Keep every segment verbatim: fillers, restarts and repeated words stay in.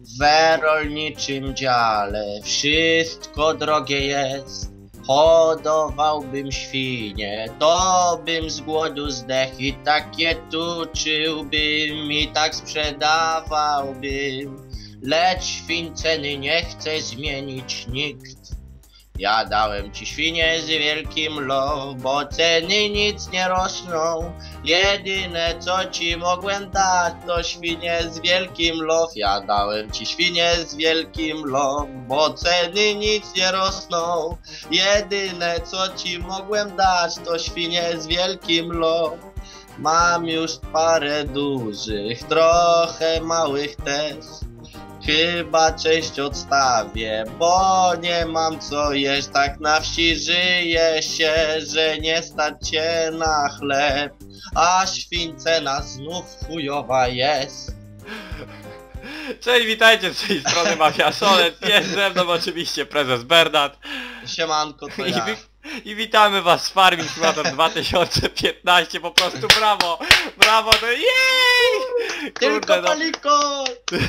W rolniczym dziale wszystko drogie jest. Hodowałbym świnie, to bym z głodu zdechł i takie tuczyłbym i tak sprzedawałbym. Lecz świn ceny nie chce zmienić nikt. Ja dałem ci świnie z wielkim love, bo ceny nic nie rosną. Jedyne co ci mogłem dać to świnie z wielkim love. Ja dałem ci świnie z wielkim love, bo ceny nic nie rosną. Jedyne co ci mogłem dać to świnie z wielkim love. Mam już parę dużych, trochę małych też. Chyba cześć odstawię, bo nie mam co jeść. Tak na wsi żyje się, że nie stać cię na chleb. A świn cena znów chujowa jest. Cześć, witajcie z tej strony Mafia Solec. Jest ze mną oczywiście prezes Bernard. Siemanko, to I, ja. wi I witamy was z Farming Simulator dwa tysiące piętnaście. Po prostu brawo! Brawo! To jej! Tylko no. paliko!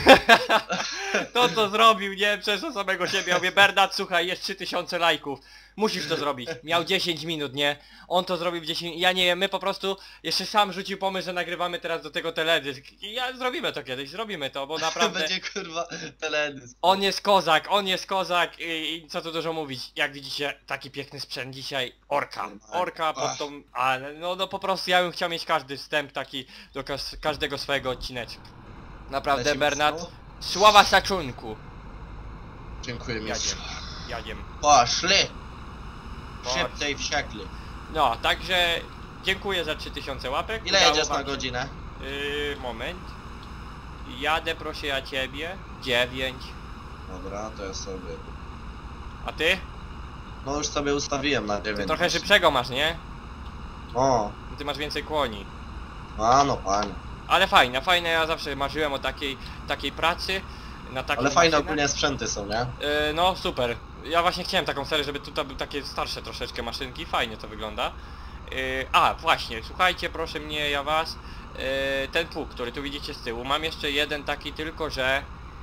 To co zrobił, nie? Przez samego siebie. Ja mówię, Bernard, słuchaj, jest trzy tysiące lajków. Musisz to zrobić. Miał dziesięć minut, nie? On to zrobił w dziesięć... Ja nie wiem, my po prostu... Jeszcze sam rzucił pomysł, że nagrywamy teraz do tego teledysk. I ja zrobimy to kiedyś, zrobimy to, bo naprawdę... Będzie kurwa teledysk. On jest kozak, on jest kozak i, i co tu dużo mówić. Jak widzicie, taki piękny sprzęt dzisiaj. Orka. Orka pod tą... A, no, no po prostu ja bym chciał mieć każdy wstęp taki do kas każdego swojego odcineczka. Naprawdę, Lecimy Bernard. znowu? Sława szacunku. Dziękuję mi. Jadziem. Jadziem. Poszli! Chodź. Szybciej wsiakli. No, także dziękuję za trzy tysiące łapek. Ile Udało jedziesz wam na się- godzinę? Yy, moment. Jadę proszę ja ciebie. dziewięć. Dobra, to ja sobie... A ty? No już sobie ustawiłem na Ty dziewięć. trochę szybszego masz, nie? O, Ty masz więcej kłoni. a no panie. Ale fajne, fajne, ja zawsze marzyłem o takiej, takiej pracy. Na takiej Ale fajne maszynach. ogólnie sprzęty są, nie? Yy, no super. Ja właśnie chciałem taką serię, żeby tutaj były takie starsze troszeczkę maszynki. Fajnie to wygląda. Yy, a, właśnie, słuchajcie proszę mnie, ja was. Yy, ten pług, który tu widzicie z tyłu. Mam jeszcze jeden taki tylko, że...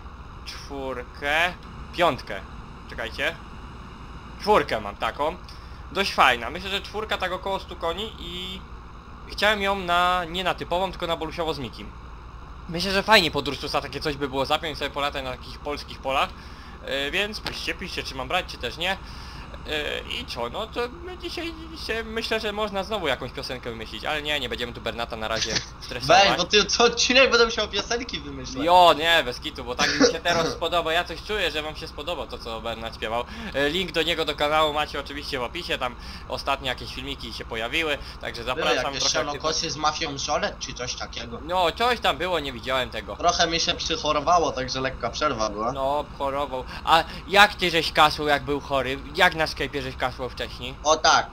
Czwórkę... Piątkę. Czekajcie. Czwórkę mam taką. Dość fajna. Myślę, że czwórka tak około stu koni i... Chciałem ją na... nie na typową, tylko na bolusiowo z Mikim. Myślę, że fajnie pod Ursusa takie coś by było zapiąć sobie polatać na takich polskich polach. Yy, więc piszcie, piszcie czy mam brać, czy też nie. Yy, I co, no to my dzisiaj, dzisiaj myślę, że można znowu jakąś piosenkę wymyślić, ale nie, nie będziemy tu Bernata na razie stresować. Weź, bo ty co odcinek będę musiał piosenki wymyślać. Jo, nie, bez kitu, bo tak mi się teraz spodoba, ja coś czuję, że wam się spodoba to co Bernard śpiewał. E, Link do niego do kanału macie oczywiście w opisie, tam ostatnio jakieś filmiki się pojawiły, także Były zapraszam jakieś trochę... sianokosy z mafią Solec czy coś takiego. No, coś tam było, nie widziałem tego. Trochę mi się przychorowało, także lekka przerwa była. No, chorował. A jak ty żeś kasłał jak był chory? Jak na Skype'ie żeś kasłał wcześniej? O tak.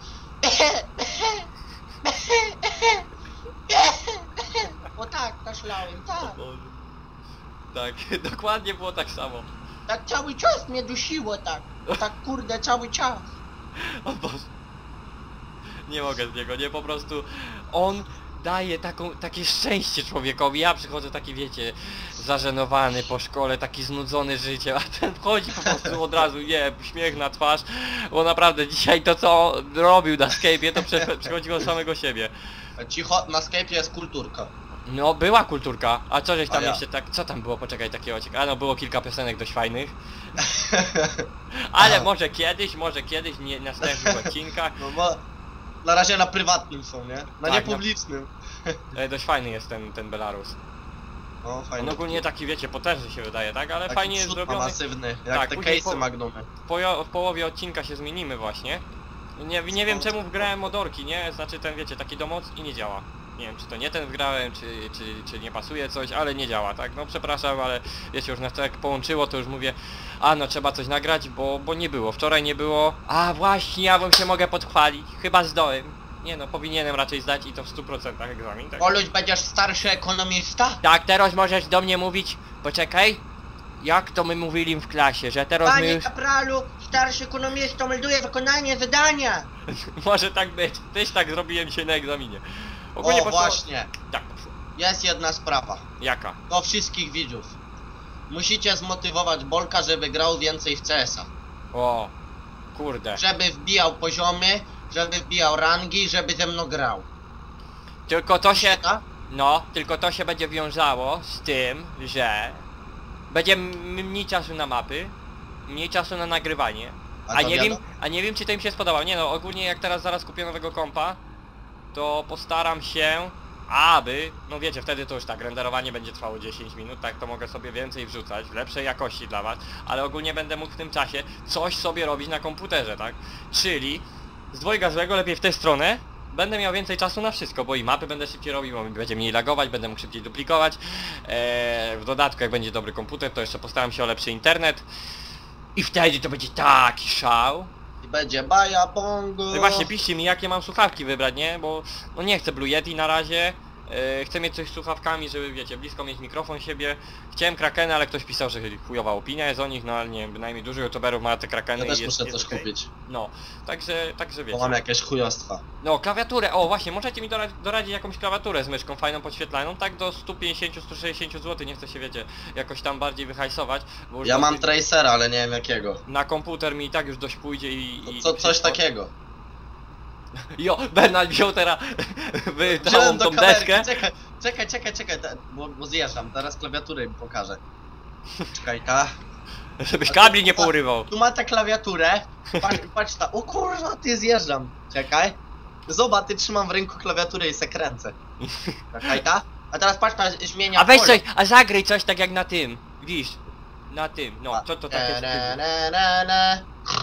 O tak, kaszlałem, tak. Tak, dokładnie było tak samo. Tak cały czas mnie dusiło, tak. Tak kurde, cały czas. O Boże. Nie mogę z niego, nie, po prostu on daje taką, takie szczęście człowiekowi. Ja przychodzę taki, wiecie, zażenowany po szkole, taki znudzony życiem, a ten wchodzi po prostu od razu, nie, śmiech na twarz, bo naprawdę dzisiaj to co robił na Skype'ie to prze- przychodziło od samego siebie. Cicho, na Skype'ie jest kulturka. No była kulturka, a co żeś tam A ja. jeszcze tak, co tam było, poczekaj takiego ciekawe, a no było kilka piosenek dość fajnych. Ale może kiedyś, może kiedyś, nie na następnych odcinkach. No bo na razie na prywatnym są, nie? Na Tak, niepublicznym. E, dość fajny jest ten, ten Belarus. No On fajnie. ogólnie taki, wiecie, potężny się wydaje, tak? Ale Taki fajnie jest przód ma zrobiony. masywny, jak Tak, te później case'y po- Magnumy. W, pojo- w połowie odcinka się zmienimy właśnie. Nie, nie wiem czemu wgrałem modorki, nie? Znaczy ten, wiecie, taki domoc i nie działa. Nie wiem, czy to nie ten wgrałem, czy, czy, czy nie pasuje coś, ale nie działa, tak? No przepraszam, ale wiecie, już nas to jak połączyło, to już mówię, a no trzeba coś nagrać, bo, bo nie było. Wczoraj nie było. A właśnie, ja wam się mogę podchwalić. Chyba zdołem. Nie no, powinienem raczej zdać i to w stu procentach egzamin, tak? Oluś, będziesz starszy ekonomista? Tak, teraz możesz do mnie mówić, poczekaj. Jak to my mówili w klasie, że teraz my Panie już... kapralu, starszy ekonomista melduje wykonanie zadania. Może tak być. Też tak zrobiłem dzisiaj na egzaminie. O poszło- właśnie, Tak poszło. jest jedna sprawa. Jaka? Do wszystkich widzów. musicie zmotywować Bolka, żeby grał więcej w C S a. O, kurde. Żeby wbijał poziomy, żeby wbijał rangi, żeby ze mną grał. Tylko to się... A? No, tylko to się będzie wiązało z tym, że... Będzie m- mniej czasu na mapy, mniej czasu na nagrywanie. A A to nie wiadomo. wiem, a nie wiem czy to im się spodoba. Nie no, ogólnie jak teraz zaraz kupię nowego kompa, to postaram się, aby, no wiecie, wtedy to już tak, renderowanie będzie trwało dziesięć minut, tak to mogę sobie więcej wrzucać, w lepszej jakości dla was, ale ogólnie będę mógł w tym czasie coś sobie robić na komputerze, tak? Czyli z dwojga złego lepiej w tę stronę, będę miał więcej czasu na wszystko, bo i mapy będę szybciej robił, bo będzie mniej lagować, będę mógł szybciej duplikować. Eee, w dodatku jak będzie dobry komputer, to jeszcze postaram się o lepszy internet. I wtedy to będzie taki szał. I będzie baja bongo. No i właśnie piszcie mi jakie mam słuchawki wybrać, nie? Bo no nie chcę Blue Yeti na razie. Yy, chcę mieć coś z słuchawkami, żeby wiecie, blisko mieć mikrofon siebie. Chciałem Krakena, ale ktoś pisał, że chujowa opinia jest o nich, no ale nie wiem, bynajmniej dużo youtuberów ma te Krakeny Ja też i jest, muszę jest coś okej. kupić, No, także, także bo wiecie. mam jakieś chujostwa. No, klawiaturę, o właśnie, możecie mi doradzić, doradzić jakąś klawiaturę z myszką fajną, podświetlaną, tak do sto pięćdziesiąt do stu sześćdziesięciu złotych, nie chcę się wiecie, jakoś tam bardziej wyhajsować, bo już Ja mam dosyć- Tracera, ale nie wiem jakiego. na komputer mi i tak już dość pójdzie i... To i co, coś wszystko. takiego. Jo, Bernard wziął teraz wy całą Wziąłem do tą kamerki, deskę. czekaj, czekaj, czekaj, czekaj, te- bo, bo zjeżdżam, teraz klawiaturę mi pokażę. Czekaj, ta. Żebyś kabli nie pourywał. Tu ma tę klawiaturę, patrz, patrz ta, o kurwa, ty zjeżdżam. Czekaj. Zobacz, ty trzymam w ręku klawiaturę i se kręcę. Czekaj, ta. A teraz patrz, ta zmienia A weź pole. coś, a zagraj coś tak jak na tym. Widzisz? Na tym, no, co to takie z Na, tyłu? na, na, na.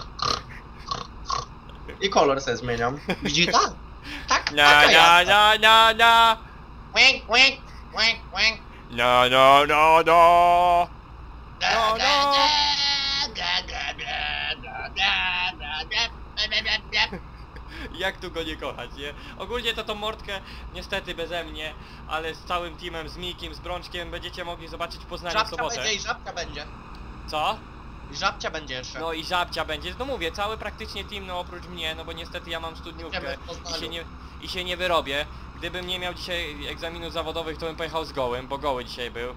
I kolor se zmieniam. Widzi tak? Tak, Na taka na jazda. na na na Łęk, łęk, łęk, łęk. na na na na. Da, No, da, no. da, da, da, da, da, da, da, da, da, da. Jak tu go nie kochać, nie? Ogólnie to tą mordkę, niestety beze mnie, ale z całym teamem, z Mikiem, z Brączkiem będziecie mogli zobaczyć w Poznaniu w Żabcia sobotę. będzie i żabcia będzie. Co? I żabcia będzie jeszcze. No i żabcia będzie, no mówię, cały praktycznie team, no oprócz mnie, no bo niestety ja mam studniówkę Będziemy w Poznaniu. i się nie, i się nie wyrobię. Gdybym nie miał dzisiaj egzaminów zawodowych, to bym pojechał z gołym, bo goły dzisiaj był.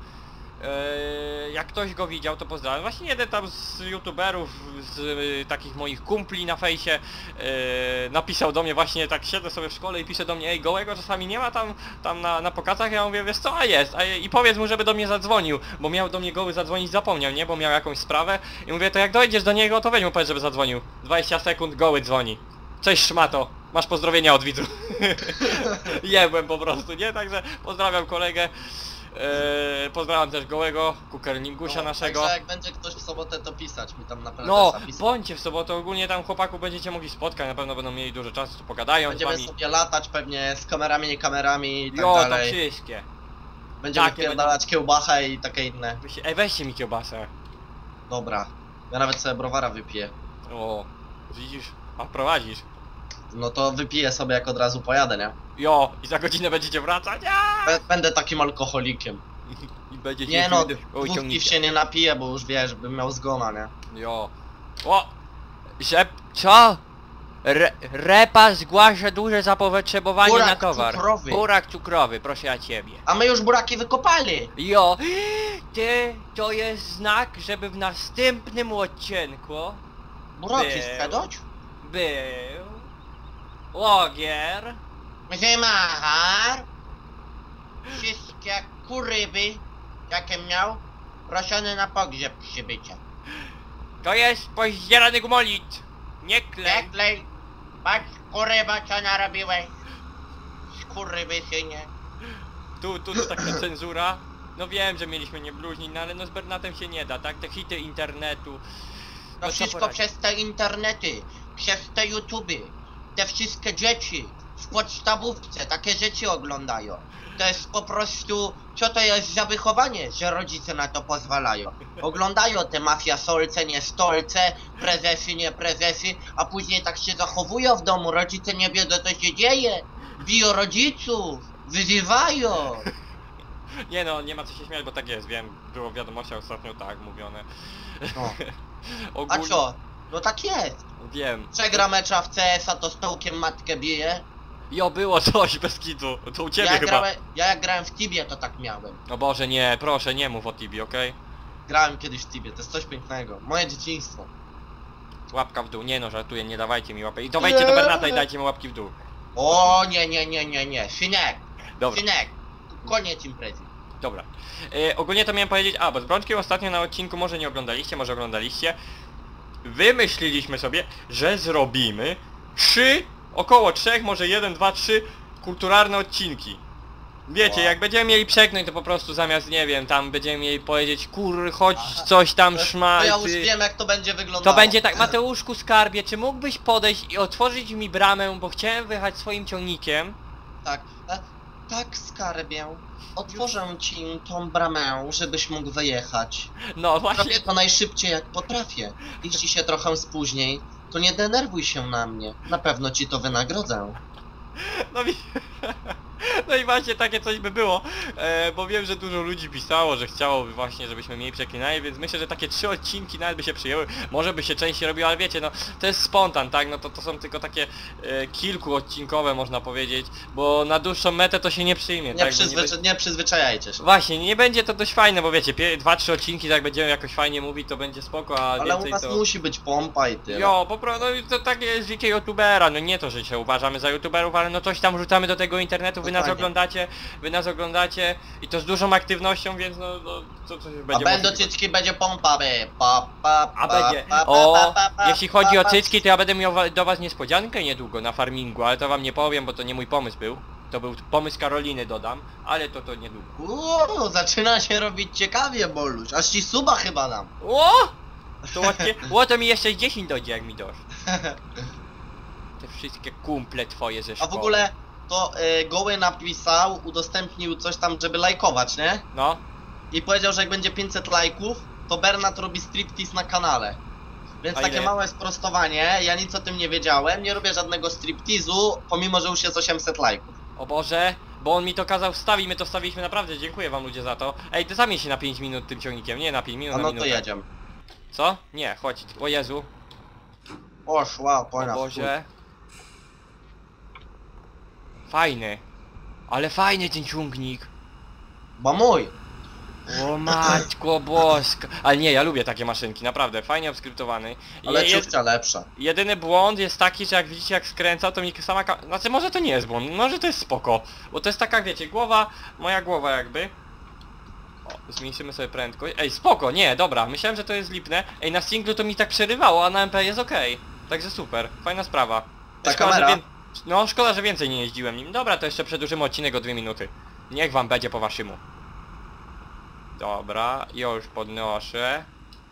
Eee, jak ktoś go widział, to pozdrawiam. Właśnie jeden tam z youtuberów, z y, takich moich kumpli na fejsie e, napisał do mnie właśnie, tak siedzę sobie w szkole i pisze do mnie, ej, gołego czasami nie ma tam, tam na, na pokazach, ja mówię, wiesz co, a jest, a, i powiedz mu, żeby do mnie zadzwonił, bo miał do mnie goły zadzwonić, zapomniał, nie, bo miał jakąś sprawę i mówię, to jak dojdziesz do niego, to weź mu powiedz, żeby zadzwonił. dwadzieścia sekund, goły dzwoni. Cześć szmato, masz pozdrowienia od widzów. Jebłem po prostu, nie, także pozdrawiam kolegę. Eee, pozdrawiam też gołego, kukerningusia No, naszego. Także jak będzie ktoś w sobotę, to pisać mi tam na pewno. No, zapisać. bądźcie w sobotę, ogólnie tam chłopaków będziecie mogli spotkać, na pewno będą mieli dużo czasu, to pogadają z Będziemy wami. sobie latać pewnie z kamerami, nie kamerami i tak Jo, to dalej. wszystkie. Będziemy takie wpierdalać kiełbachę i takie inne. Weź- Ej, weźcie mi kiełbasę. Dobra. Ja nawet sobie browara wypiję. O, widzisz? A prowadzisz. No to wypiję sobie jak od razu pojadę, nie? Jo, i za godzinę będziecie wracać. Aaa! B- Będę takim alkoholikiem. I będziecie... Nie no, Oj, dwóch ciągnicie. się nie napiję, bo już wiesz, bym miał zgona, nie? Jo. O! Że... Co? Re, repa zgłasza duże zapotrzebowanie Burak na towar. cukrowy. Burak cukrowy, proszę ja ciebie. A my już buraki wykopali! Jo, ty, to jest znak, żeby w następnym odcinku Buraki Był. sprzedać? był Łogier. Zymachar. Wszystkie kuryby, jakie miał, proszone na pogrzeb przybycia. To jest pozdzierany gumolit. Nie klej. Nie klej, patrz kuryba co narobiłeś. Skurryby synie. Tu, tu, tu taka cenzura. No wiem, że mieliśmy nie bluźnić, no ale no z Bernatem się nie da, tak? Te hity internetu. To No co wszystko poradzić? przez te internety, przez te YouTuby, te wszystkie dzieci w podstawówce takie rzeczy oglądają. To jest po prostu, co to jest za wychowanie, że rodzice na to pozwalają. Oglądają te mafiasolce, nie stolce, prezesy, nie prezesy, a później tak się zachowują w domu, rodzice nie wiedzą co się dzieje, biją rodziców, wyzywają. Nie no, nie ma co się śmiać, bo tak jest, wiem. Było w wiadomościach ostatnio tak mówione. No. A Ogólnie, co? No tak jest. Wiem. Przegra mecza w C S a to stołkiem matkę bije. Jo, było coś bez kitu. To u ciebie Ja, chyba. grałem, ja jak grałem w Tibie to tak miałem. O Boże, nie, proszę, nie mów o Tibi, okej? Grałem kiedyś w Tibie, to jest coś pięknego. Moje dzieciństwo. Łapka w dół, nie no, żartuję, nie dawajcie mi łapy. I to wejdźcie do Bernata i dajcie mi łapki w dół. O nie, nie, nie, nie, nie. Synek, Dobra, synek. Koniec imprezy. dobra. E, ogólnie to miałem powiedzieć, a bo z Brączkiem ostatnio na odcinku może nie oglądaliście, może oglądaliście. Wymyśliliśmy sobie, że zrobimy trzy, około trzech, może jeden, dwa, trzy kulturalne odcinki. Wiecie, Wow. jak będziemy mieli przeknąć, to po prostu zamiast, nie wiem, tam będziemy mieli powiedzieć, kur, chodź, coś tam To szmal, ja już ty... wiem, jak to będzie wyglądało. To będzie tak, Mateuszku Skarbie, czy mógłbyś podejść i otworzyć mi bramę, bo chciałem wyjechać swoim ciągnikiem? Tak, e, tak, skarbie. Otworzę ci tą bramę, żebyś mógł wyjechać. No właśnie, Robię to najszybciej jak potrafię. Jeśli się trochę spóźniej, to nie denerwuj się na mnie. Na pewno ci to wynagrodzę. no, wi- no i właśnie takie coś by było, e, bo wiem, że dużo ludzi pisało, że chciałoby właśnie, żebyśmy mniej przeklinali, więc myślę, że takie trzy odcinki nawet by się przyjęły, może by się częściej robiło, ale wiecie, no to jest spontan, tak, no to, to są tylko takie e, kilkuodcinkowe można powiedzieć, bo na dłuższą metę to się nie przyjmie, Nie, tak, bo przyzwyczaj nie przyzwyczajajcie się. Właśnie, nie będzie to dość fajne, bo wiecie, pie- dwa, trzy odcinki, tak będziemy jakoś fajnie mówić, to będzie spoko, a Ale u więcej nas to... musi być pompa i tyle. Jo, po prostu, no i to tak jest życie youtubera, no nie to, że się uważamy za youtuberów, ale no coś tam rzucamy do tego internetu, wy nas Dokładnie. oglądacie, wy nas oglądacie i to z dużą aktywnością, więc no, no to coś A będzie będą możliwe. cycki, będzie pompa, by. Pa, pa, A pa, będzie, pa, pa, o, pa, pa, pa, jeśli chodzi o pa, cycki, to ja będę miał wa- do was niespodziankę niedługo na farmingu, ale to wam nie powiem, bo to nie mój pomysł był. To był pomysł Karoliny, dodam, ale to to niedługo. Uuu, zaczyna się robić ciekawie, Boluś. Aż ci suba chyba dam. O! To ładnie, o, to mi jeszcze dziesięć dojdzie, jak mi dosz. Te wszystkie kumple twoje ze A szkoły. w ogóle to y, Goły napisał, udostępnił coś tam, żeby lajkować, nie? No. I powiedział, że jak będzie pięćset lajków, to Bernat robi striptease na kanale. Więc A takie ile? małe sprostowanie, ja nic o tym nie wiedziałem, nie robię żadnego striptease'u, pomimo że już jest osiemset lajków. O Boże, bo on mi to kazał wstawić, my to wstawiliśmy naprawdę, dziękuję wam ludzie za to. Ej, ty zamień się na pięć minut tym ciągnikiem, nie na pięć minut, A na no to minutę. jedziemy. Co? Nie, chodź, o Jezu, Poszła, o pora. Boże. Fajny, ale fajny ten ciągnik. Bo mój. O matko boska. Ale nie, ja lubię takie maszynki, naprawdę, fajnie obskryptowany. I Ale je- ciufcia lepsza. Jedyny błąd jest taki, że jak widzicie jak skręca, to mi sama ka... Znaczy może to nie jest błąd, może to jest spoko. Bo to jest taka, wiecie, głowa, moja głowa jakby. O, zmniejszymy sobie prędkość. Ej, spoko, nie, dobra, myślałem, że to jest lipne. Ej, na singlu to mi tak przerywało, a na M P jest okej. Także super, fajna sprawa. Ta Szkoda, że kamera? wię- No, szkoda, że więcej nie jeździłem nim. Dobra, to jeszcze przedłużymy odcinek o dwie minuty. Niech wam będzie po waszymu. Dobra, już podnoszę.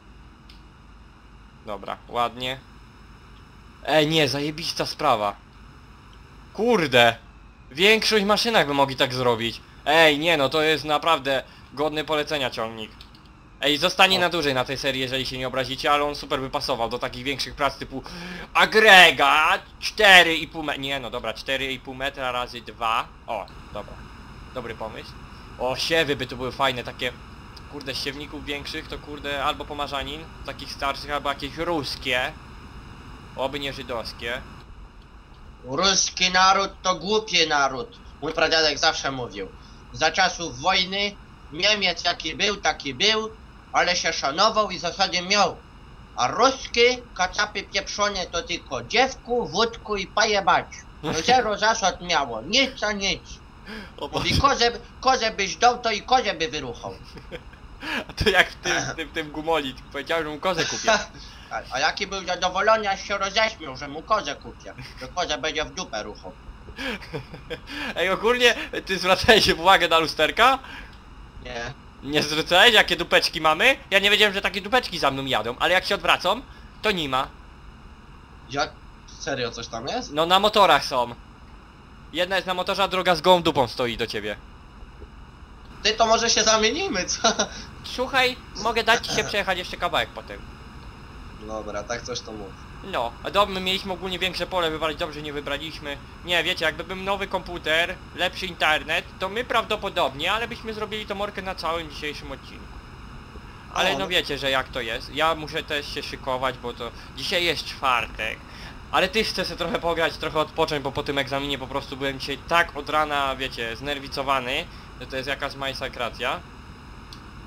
Dobra, ładnie. Ej, nie, zajebista sprawa. Kurde. Większość maszynach by mogli tak zrobić. Ej, nie no, to jest naprawdę godny polecenia ciągnik. Ej, zostanie O. na dłużej na tej serii, jeżeli się nie obrazicie, ale on super by pasował do takich większych prac typu agregat cztery i pół metra. Nie no, dobra, cztery i pół metra razy dwa. O, dobra. Dobry pomysł. O, siewy by tu były fajne, takie... Kurde, z siewników większych to kurde albo pomarzanin, takich starszych, albo jakieś ruskie. Oby nie żydowskie. Ruski naród to głupi naród. Mój pradziadek zawsze mówił. Za czasów wojny Niemiec jaki był, taki był, ale się szanował i zasady miał. A ruskie kacapy pieprzone to tylko dziewku, wódku i pajebać. No zero zasad miało, nic a nic. O Mówi, Boże, kozę, kozę byś dał, to i kozę by wyruchał. a to jak w tym, w tym, w tym gumoli, powiedziałem, że mu kozę kupię. A, a jaki był zadowolony, aż się roześmiał, że mu kozę kupię. Że kozę będzie w dupę ruchał. Ej, ogólnie, ty zwracałeś uwagę na lusterka? Nie. Nie zwracałeś, jakie dupeczki mamy? Ja nie wiedziałem, że takie dupeczki za mną jadą, ale jak się odwracam, to nie ma. Jak? Serio coś tam jest? No na motorach są. Jedna jest na motorze, a druga z gołą dupą stoi do ciebie. Ty to może się zamienimy, co? Słuchaj, mogę dać ci się przejechać jeszcze kawałek potem. Dobra, tak coś to mów. No, a dobrze, my mieliśmy ogólnie większe pole wywalić, dobrze nie wybraliśmy. Nie, wiecie, jakby był nowy komputer, lepszy internet, to my prawdopodobnie, ale byśmy zrobili to morkę na całym dzisiejszym odcinku. Ale O, no no. wiecie, że jak to jest. Ja muszę też się szykować, bo to dzisiaj jest czwartek. Ale też chcę sobie trochę pograć, trochę odpocząć, bo po tym egzaminie po prostu byłem dzisiaj tak od rana, wiecie, znerwicowany, że to jest jakaś masakracja.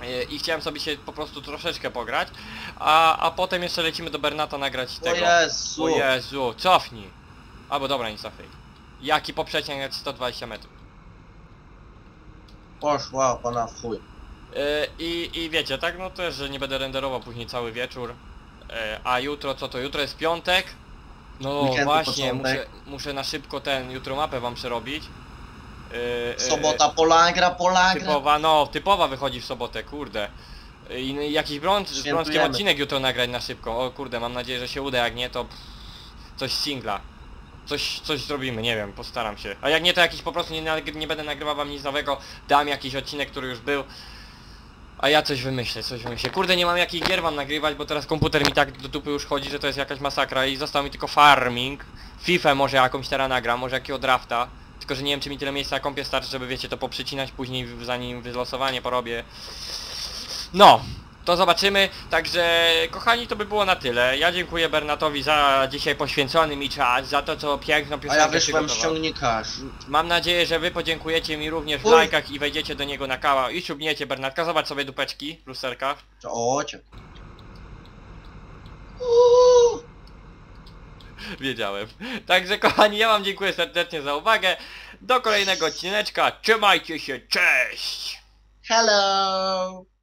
Yy, I chciałem sobie się po prostu troszeczkę pograć, a, a potem jeszcze lecimy do Bernata nagrać O tego. Jezu! O Jezu, cofnij! Albo dobra, nie cofnij. Jaki poprzeczniak jak sto dwadzieścia metrów. Poszła pana w chuj. Yy, i, I wiecie, tak, no też, że nie będę renderował później cały wieczór. Yy, a jutro, co to? Jutro jest piątek. No Weekendu właśnie, muszę, początek. muszę na szybko ten, jutro mapę wam przerobić. Yy, yy, Sobota polagra, polagra. Typowa, no, typowa wychodzi w sobotę, kurde. Yy, I jakiś brąz, z Świętujemy. brązkiem odcinek jutro nagrać na szybko. O kurde, mam nadzieję, że się uda, jak nie to pff, coś z singla. Coś, coś zrobimy, nie wiem, postaram się. A jak nie, to jakiś po prostu nie, nagry- nie będę nagrywał wam nic nowego, dam jakiś odcinek, który już był. A ja coś wymyślę, coś wymyślę. Kurde, nie mam jakich gier wam nagrywać, bo teraz komputer mi tak do dupy już chodzi, że to jest jakaś masakra i został mi tylko farming. FIFA może jakąś teraz nagram, może jakiego drafta. Tylko, że nie wiem, czy mi tyle miejsca na kompie starczy, żeby wiecie, to poprzycinać później, zanim wylosowanie porobię. No, to zobaczymy. Także, kochani, to by było na tyle. Ja dziękuję Bernatowi za dzisiaj poświęcony mi czas, za to, co piękną A piosenkę ja wyszłem z przygotował. ciągnika. Mam nadzieję, że wy podziękujecie mi również w Uj. lajkach i wejdziecie do niego na kanał i subniecie Bernatka. Zobacz sobie dupeczki w lusterkach. O cię. Wiedziałem. Także kochani, ja wam dziękuję serdecznie za uwagę. Do kolejnego odcineczka. Trzymajcie się, cześć! Hello!